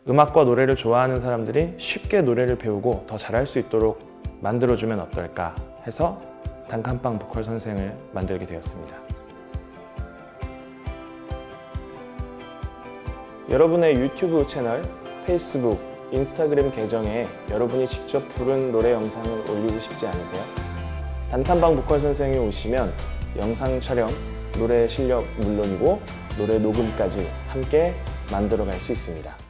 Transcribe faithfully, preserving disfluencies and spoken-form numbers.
음악과 노래를 좋아하는 사람들이 쉽게 노래를 배우고 더 잘할 수 있도록 만들어주면 어떨까 해서 단칸방 보컬 선생을 만들게 되었습니다. 여러분의 유튜브 채널, 페이스북, 인스타그램 계정에 여러분이 직접 부른 노래 영상을 올리고 싶지 않으세요? 단칸방 보컬 선생이 오시면 영상 촬영, 노래 실력 물론이고 노래 녹음까지 함께 만들어 갈 수 있습니다.